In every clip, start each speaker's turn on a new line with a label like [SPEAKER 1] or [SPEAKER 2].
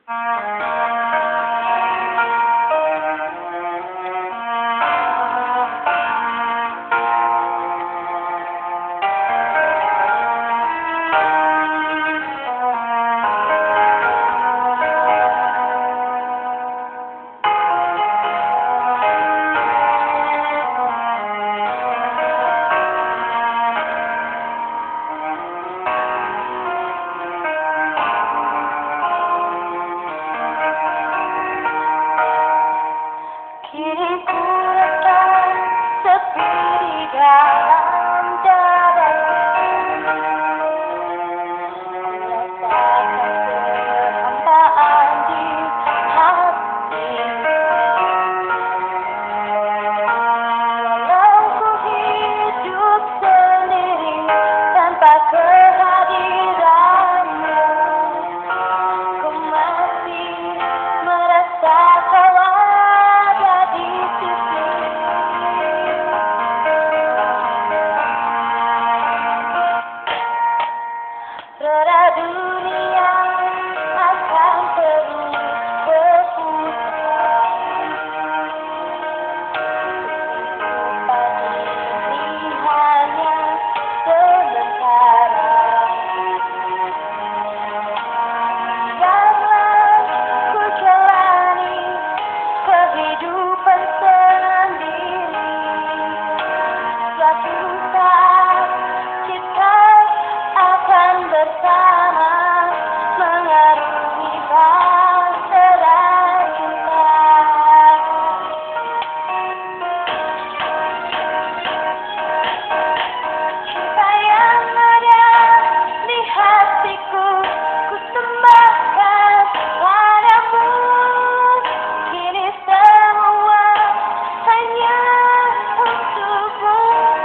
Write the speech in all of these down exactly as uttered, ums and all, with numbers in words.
[SPEAKER 1] Kini ku rasa sepi di dalam dadaku. Rasakan kehampaan di hati. Walau ku hidup sendiri tanpa kehadiranmu, ku masih merasa kau ada di sisi. Roda dunia akan terus berputar. Kehidupan ini hanya sementara. Biarlah ku jalani kehidupan sendiri. Suatu saat kita akan bersama mengarungi bahtera cinta. Cinta yang ada di hatiku, ku sembahkan padamu. Kini semua hanya untukmu,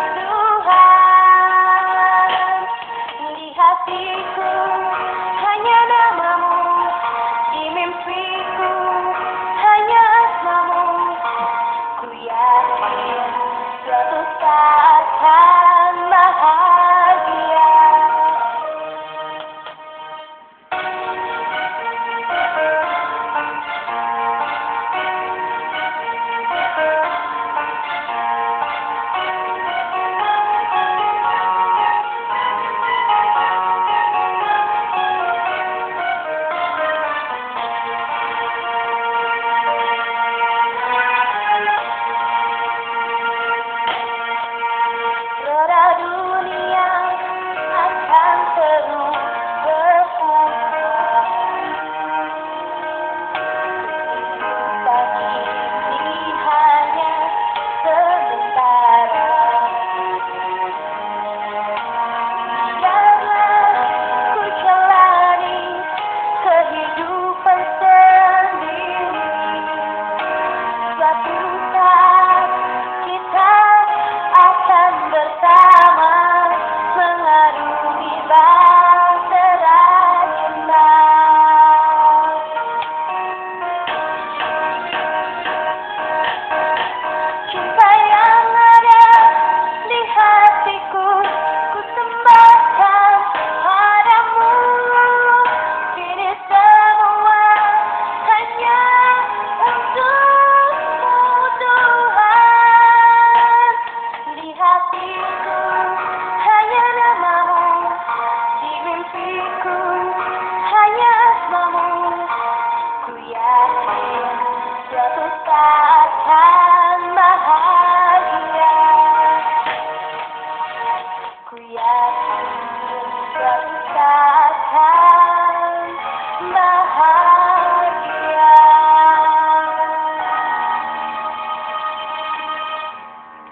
[SPEAKER 1] Tuhan. Di hatiku hanya namamu, di mimpiku hanya asmamu. Ku yakin suatu saat akan bahagia. Roda dunia akan terus berputar. Kehidupan ini hanya sementara. Biarlah ku jalani kehidupan sendiri. Suatu saat kita akan bersama mengarungi bahtera cinta. Cinta yang ada di hatiku, ku sembahkan padamu. Kini semua hanya untukmu, Tuhan. Di hatiku hanya namamu, di mimpiku hanya asmamu. Ku yakin suatu saat akan bahagia. Ku yakin suatu saat